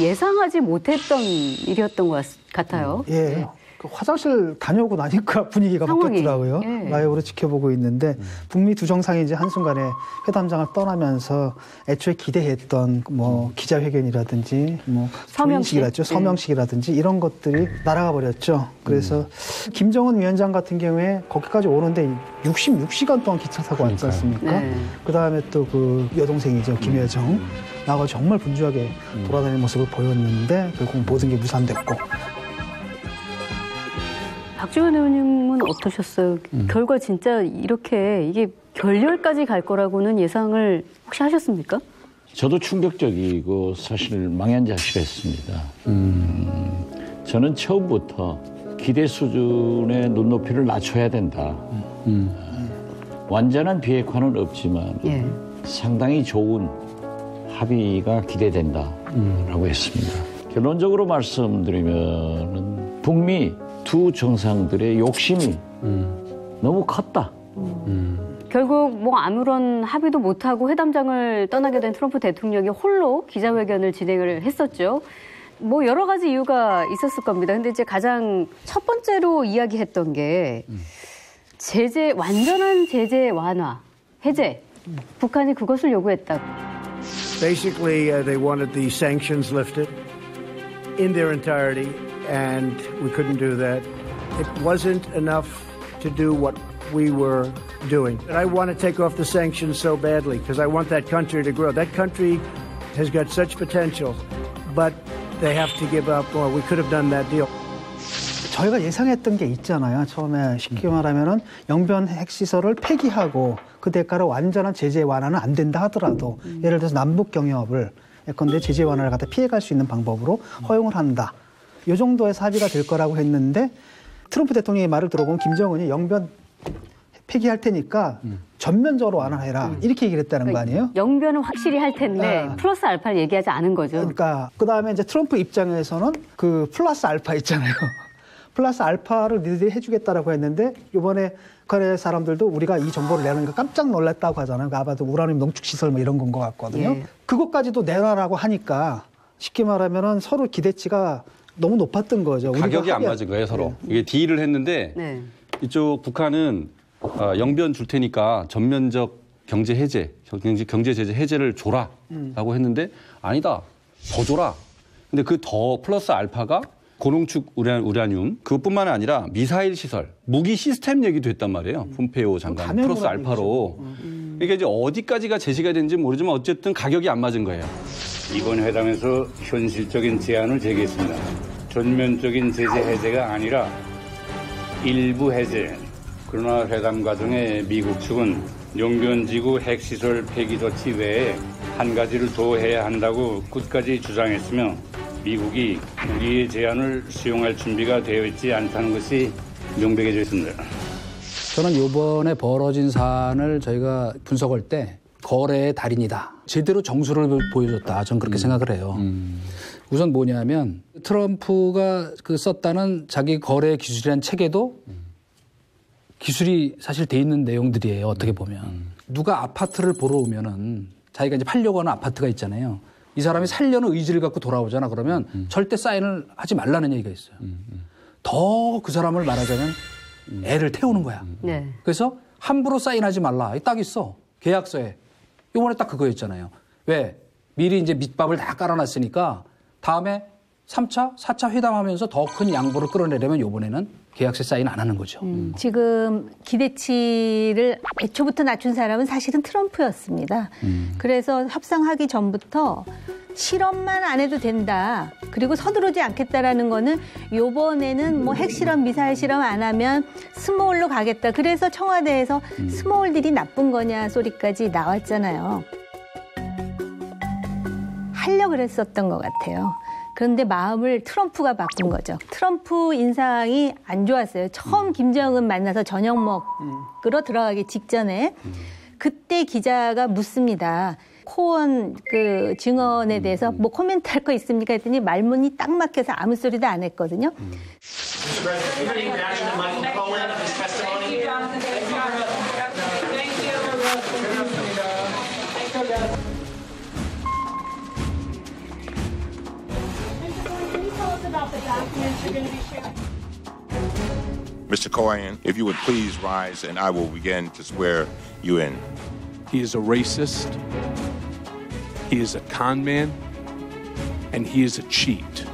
예상하지 못했던 일이었던 것 같아요. 예. 네. 화장실 다녀오고 나니까 분위기가 바뀌었더라고요. 예. 라이브로 지켜보고 있는데 북미 두 정상이 이제 한순간에 회담장을 떠나면서 애초에 기대했던 뭐 기자회견이라든지 뭐 서명식이라든지 이런 것들이 날아가 버렸죠. 그래서 김정은 위원장 같은 경우에 거기까지 오는데 66시간 동안 기차 타고 왔지 않습니까? 네. 그다음에 또 그 여동생이죠. 김여정. 나가 정말 분주하게 돌아다니는 모습을 보였는데 결국 모든 게 무산됐고. 박지원 의원님은 어떠셨어요? 결과 진짜 이렇게 이게 결렬까지 갈 거라고는 예상을 혹시 하셨습니까? 저도 충격적이고 사실 망연자실했습니다. 저는 처음부터 기대 수준의 눈높이를 낮춰야 된다. 완전한 비핵화는 없지만 상당히 좋은 합의가 기대된다라고 했습니다. 결론적으로 말씀드리면 북미 두 정상들의 욕심이 너무 컸다. 결국 뭐 아무런 합의도 못하고 회담장을 떠나게 된 트럼프 대통령이 홀로 기자회견을 진행을 했었죠. 뭐 여러 가지 이유가 있었을 겁니다. 근데 이제 가장 첫 번째로 이야기했던 게 완전한 제재 완화, 해제. 북한이 그것을 요구했다. Basically, they wanted the sanctions lifted in their entirety. And we couldn't do that. It wasn't enough to do what we were doing. And I want to take off the sanctions so badly because I want that country to grow. That country has got such potential, but they have to give up. Well, we could have done that deal. 저희가 예상했던 게 있잖아요. 처음에 쉽게 말하면은 영변 핵시설을 폐기하고 그 대가로 완전한 제재 완화는 안 된다 하더라도 예를 들어서 남북 경협을 예컨대 제재 완화를 갖다 피해갈 수 있는 방법으로 허용을 한다. 이 정도의 합의가 될 거라고 했는데 트럼프 대통령의 말을 들어보면 김정은이 영변 폐기할 테니까 전면적으로 완화해라 이렇게 얘기를 했다는 거 아니에요? 영변은 확실히 할 텐데 플러스 알파를 얘기하지 않은 거죠. 그러니까 그다음에 이제 트럼프 입장에서는 그 플러스 알파 있잖아요. 플러스 알파를 니들이 해주겠다라고 했는데 이번에 북한의 사람들도 우리가 이 정보를 내놓으니까 깜짝 놀랐다고 하잖아요. 아마도 우라늄 농축시설 뭐 이런 건 것 같거든요. 예. 그것까지도 내놔라고 하니까 쉽게 말하면은 서로 기대치가 너무 높았던 거죠. 가격이 안 맞은 거예요, 서로. 이게 딜을 했는데 이쪽 북한은 영변 줄 테니까 전면적 경제 해제, 경제 제재 해제를 줘라라고 했는데 아니다, 더 줘라. 근데 그 더 플러스 알파가 고농축 우라늄 그것뿐만 아니라 미사일 시설, 무기 시스템 얘기도 했단 말이에요. 폼페이오 장관 플러스 알파로. 그러니까 이제 어디까지가 제시가 되는지 모르지만 어쨌든 가격이 안 맞은 거예요. 이번 회담에서 현실적인 제안을 제기했습니다. 전면적인 제재 해제가 아니라 일부 해제. 그러나 회담 과정에 미국 측은 영변지구 핵시설 폐기 조치 외에 한 가지를 더 해야 한다고 끝까지 주장했으며 미국이 우리의 제안을 수용할 준비가 되어 있지 않다는 것이 명백해져 있습니다. 저는 이번에 벌어진 사안을 저희가 분석할 때 거래의 달인이다. 제대로 정수를 보여줬다. 저는 그렇게 생각을 해요. 우선 뭐냐면 트럼프가 썼다는 자기 거래 기술이라는 책에도 기술이 사실 돼 있는 내용들이에요. 어떻게 보면. 누가 아파트를 보러 오면은 자기가 이제 팔려고 하는 아파트가 있잖아요. 이 사람이 살려는 의지를 갖고 돌아오잖아. 그러면 절대 사인을 하지 말라는 얘기가 있어요. 더 그 사람을 말하자면 애를 태우는 거야. 네. 그래서 함부로 사인하지 말라. 딱 있어. 계약서에. 이번에 딱 그거였잖아요. 왜? 미리 이제 밑밥을 다 깔아놨으니까 다음에 3차, 4차 회담하면서 더 큰 양보를 끌어내려면 이번에는 계약서 사인 안 하는 거죠. 지금 기대치를 애초부터 낮춘 사람은 사실은 트럼프였습니다. 그래서 협상하기 전부터 실험만 안 해도 된다. 그리고 서두르지 않겠다라는 거는 이번에는 뭐 핵실험, 미사일 실험 안 하면 스몰로 가겠다. 그래서 청와대에서 스몰들이 나쁜 거냐 소리까지 나왔잖아요. 하려고 그랬었던 것 같아요. 그런데 마음을 트럼프가 바꾼 거죠. 트럼프 인상이 안 좋았어요. 처음 김정은 만나서 저녁 먹으러 들어가기 직전에 그때 기자가 묻습니다. 코원 그 증언에 대해서 뭐 코멘트 할 거 있습니까? 했더니 말문이 딱 막혀서 아무 소리도 안 했거든요. Mr. Cohen, if you would please rise and I will begin to swear you in. He is a racist, he is a con man, and he is a cheat.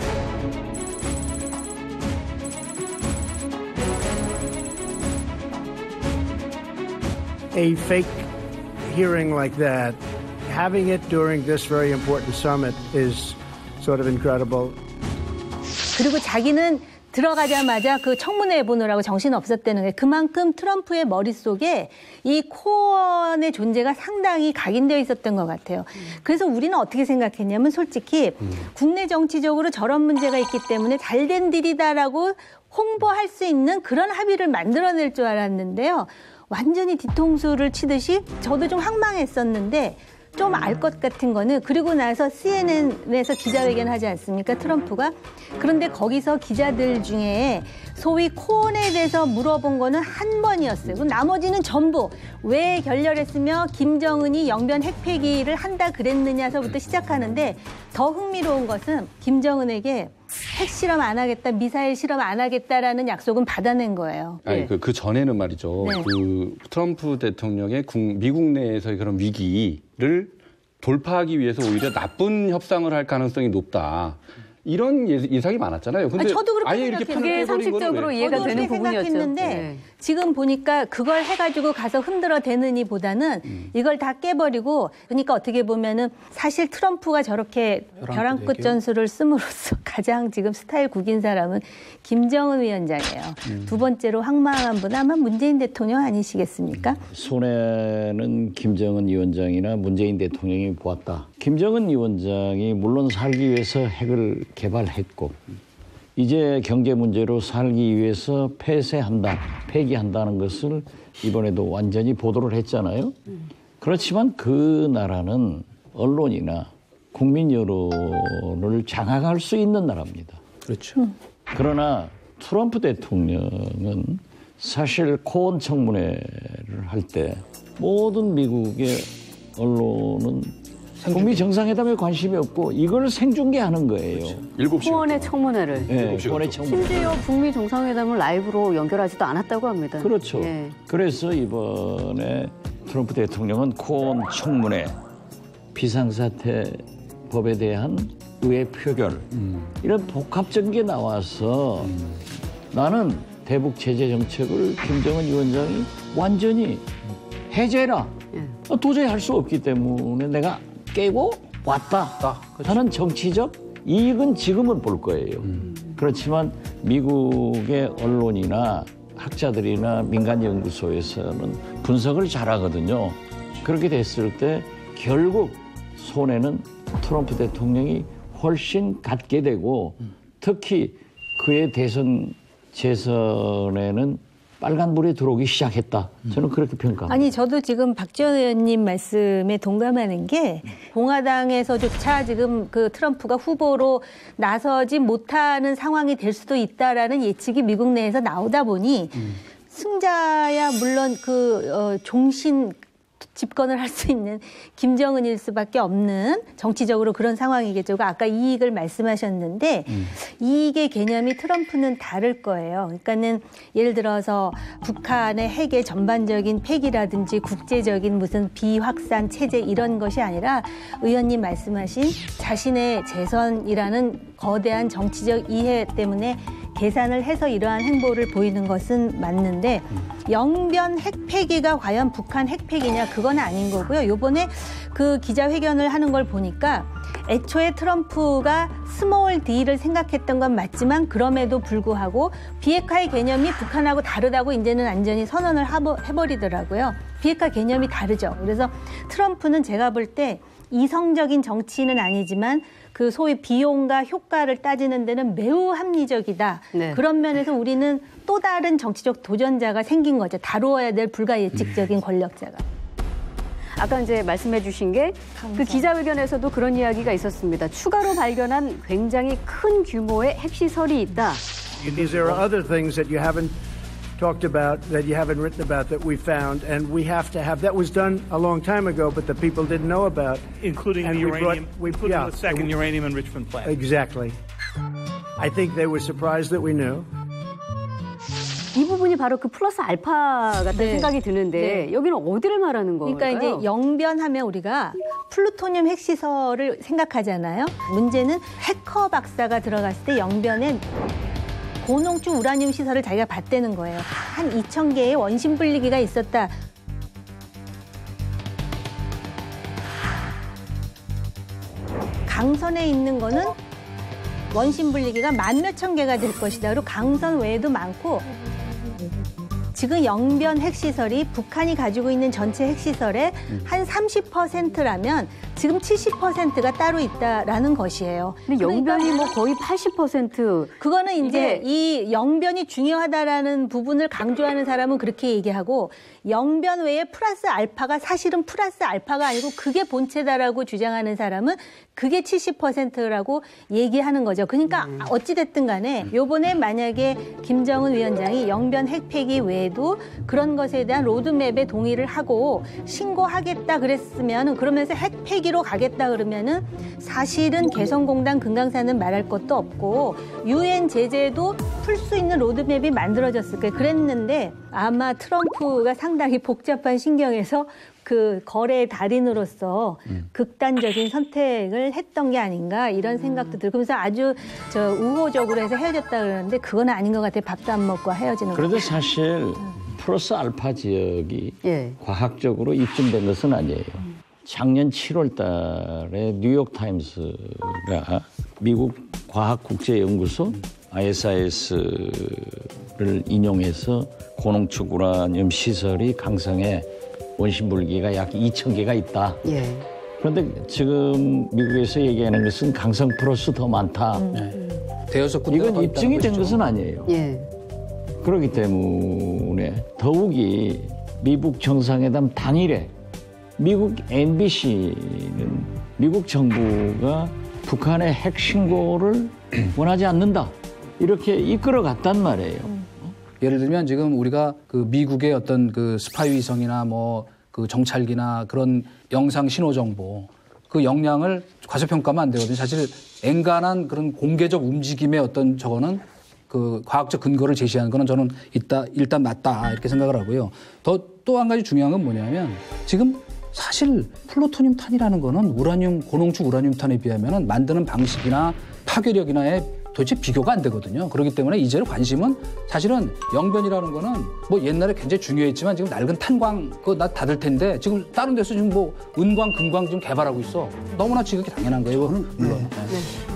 A fake hearing like that, having it during this very important summit is sort of incredible. 그리고 자기는 들어가자마자 그 청문회 보느라고 정신 없었다는 게 그만큼 트럼프의 머릿속에 이 코어의 존재가 상당히 각인되어 있었던 것 같아요. 그래서 우리는 어떻게 생각했냐면 솔직히 국내 정치적으로 저런 문제가 있기 때문에 잘된 딜이다라고 홍보할 수 있는 그런 합의를 만들어낼 줄 알았는데요. 완전히 뒤통수를 치듯이 저도 좀 황망했었는데 좀 알 것 같은 거는 그리고 나서 CNN에서 기자회견 하지 않습니까? 트럼프가. 그런데 거기서 기자들 중에 소위 코언에 대해서 물어본 거는 한 번이었어요. 그럼 나머지는 전부 왜 결렬했으며 김정은이 영변 핵폐기를 한다 그랬느냐서부터 시작하는데 더 흥미로운 것은 김정은에게 핵실험 안 하겠다, 미사일 실험 안 하겠다라는 약속은 받아낸 거예요. 아니, 그 전에는 말이죠. 네. 그 트럼프 대통령의 미국 내에서의 그런 위기를 돌파하기 위해서 오히려 나쁜 협상을 할 가능성이 높다. 이런 예상이 많았잖아요. 근데 저도 그렇게 아예 이렇게 그게 상식적으로 이해가 되는 부분이었죠. 생각했는데 네. 지금 보니까 그걸 해가지고 가서 흔들어 대느니보다는 이걸 다 깨버리고 그러니까 어떻게 보면은 사실 트럼프가 저렇게 벼랑 끝 전술을 씀으로써 가장 지금 스타일 구긴 사람은 김정은 위원장이에요. 두 번째로 황망한 분 아마 문재인 대통령 아니시겠습니까? 손해는 김정은 위원장이나 문재인 대통령이 보았다. 김정은 위원장이 물론 살기 위해서 핵을 개발했고 이제 경제 문제로 살기 위해서 폐기한다는 것을 이번에도 완전히 보도를 했잖아요. 그렇지만 그 나라는 언론이나 국민 여론을 장악할 수 있는 나라입니다. 그렇죠. 그러나 트럼프 대통령은 사실 코언 청문회를 할 때 모든 미국의 언론은 북미 정상회담에 관심이 없고 이걸 생중계하는 거예요. 7시간. 코언의 청문회를. 네, 코언의 청문회. 심지어 북미 정상회담을 라이브로 연결하지도 않았다고 합니다. 그렇죠. 예. 그래서 이번에 트럼프 대통령은 코언 청문회, 비상사태 법에 대한 의회 표결 이런 복합적인 게 나와서 나는 대북 제재 정책을 김정은 위원장이 완전히 해제해라. 도저히 할 수 없기 때문에 내가 깨고 왔다 하는 정치적 이익은 지금은 볼 거예요. 그렇지만 미국의 언론이나 학자들이나 민간연구소에서는 분석을 잘하거든요. 그렇게 됐을 때 결국 손해는 트럼프 대통령이 훨씬 갖게 되고 특히 그의 대선 재선에는 빨간불이 들어오기 시작했다. 저는 그렇게 평가합니다. 아니 저도 지금 박지원 의원님 말씀에 동감하는 게 공화당에서조차 지금 그 트럼프가 후보로 나서지 못하는 상황이 될 수도 있다라는 예측이 미국 내에서 나오다 보니 승자야 물론 종신 집권을 할 수 있는 김정은일 수밖에 없는 정치적으로 그런 상황이겠죠. 아까 이익을 말씀하셨는데 이익의 개념이 트럼프는 다를 거예요. 그러니까는 예를 들어서 북한의 핵의 전반적인 폐기라든지 국제적인 무슨 비확산 체제 이런 것이 아니라 의원님 말씀하신 자신의 재선이라는 거대한 정치적 이해 때문에 계산을 해서 이러한 행보를 보이는 것은 맞는데 영변 핵폐기가 과연 북한 핵폐기냐 그건 아닌 거고요. 이번에 그 기자회견을 하는 걸 보니까 애초에 트럼프가 스몰 딜을 생각했던 건 맞지만 그럼에도 불구하고 비핵화의 개념이 북한하고 다르다고 이제는 완전히 선언을 해버리더라고요. 비핵화 개념이 다르죠. 그래서 트럼프는 제가 볼 때 이성적인 정치인은 아니지만 그 소위 비용과 효과를 따지는 데는 매우 합리적이다. 네. 그런 면에서 우리는 또 다른 정치적 도전자가 생긴 거죠. 다루어야 될 불가예측적인 권력자가. 아까 이제 말씀해 주신 게 그 기자회견에서도 그런 이야기가 있었습니다. 추가로 발견한 굉장히 큰 규모의 핵시설이 있다. There are other things that you haven't talked about, that you haven't written about, that we found, and we have to have. That was done a long time ago, but the people didn't know about. Including the uranium, including the second uranium enrichment plant. Exactly. I think they were surprised that we knew. 이 부분이 바로 그 플러스 알파 같은 생각이 드는데 여기는 어디를 말하는 거예요? 그러니까 이제 영변하면 우리가 플루토늄 핵시설을 생각하잖아요. 문제는 해커 박사가 들어갔을 때 영변에 고농축 우라늄 시설을 자기가 봤다는 거예요. 한 2,000개의 원심 분리기가 있었다. 강선에 있는 거는 원심 분리기가 10,000몇 개가 될 것이다. 그리고 강선 외에도 많고 지금 영변 핵시설이 북한이 가지고 있는 전체 핵시설의 한 30%라면 지금 70%가 따로 있다라는 것이에요. 근데 영변이 뭐 거의 80%. 그거는 이제 이 영변이 중요하다라는 부분을 강조하는 사람은 그렇게 얘기하고 영변 외에 플러스 알파가 사실은 플러스 알파가 아니고 그게 본체다라고 주장하는 사람은 그게 70%라고 얘기하는 거죠. 그러니까 어찌됐든 간에 요번에 만약에 김정은 위원장이 영변 핵폐기 외에도 그런 것에 대한 로드맵에 동의를 하고 신고하겠다 그랬으면 그러면서 핵폐기로 가겠다 그러면은 사실은 개성공단 금강산은 말할 것도 없고 UN 제재도 풀 수 있는 로드맵이 만들어졌을 거예요. 그랬는데 아마 트럼프가 상당히 복잡한 신경에서 그 거래의 달인으로서 극단적인 선택을 했던 게 아닌가 이런 생각도 들고 그러면서 아주 우호적으로 해서 헤어졌다 그러는데 그건 아닌 것 같아요. 밥도 안 먹고 헤어지는 거. 그런데 사실 플러스 알파 지역이 과학적으로 입증된 것은 아니에요. 작년 7월 달에 뉴욕타임스가 미국 과학국제연구소 ISIS를 인용해서 고농축 우라늄 시설이 강성에 원심불기가 약 2,000개가 있다. 그런데 지금 미국에서 얘기하는 것은 강성 플러스 더 많다. 대여섯 군데가 이건 입증이 된 것은 아니에요. 예. 그렇기 때문에 더욱이 미국 정상회담 당일에 미국 MBC는 미국 정부가 북한의 핵 신고를 원하지 않는다. 이렇게 이끌어갔단 말이에요. 예를 들면 지금 우리가 그 미국의 어떤 그 스파이 위성이나 뭐 그 정찰기나 그런 영상 신호 정보 그 역량을 과소평가하면 안 되거든요. 사실 엔간한 그런 공개적 움직임의 어떤 저거는 그 과학적 근거를 제시하는 거는 저는 일단 맞다 이렇게 생각을 하고요. 또 한 가지 중요한 건 뭐냐면 지금 사실 플루토늄 탄이라는 거는 고농축 우라늄 탄에 비하면 만드는 방식이나 파괴력이나에 도대체 비교가 안 되거든요. 그렇기 때문에 이제 관심은 사실은 영변이라는 거는 뭐 옛날에 굉장히 중요했지만 지금 낡은 탄광 그거 다 닫을 텐데 지금 다른 데서 지금 뭐 은광, 금광 좀 개발하고 있어. 너무나 지극히 당연한 거예요. 물론.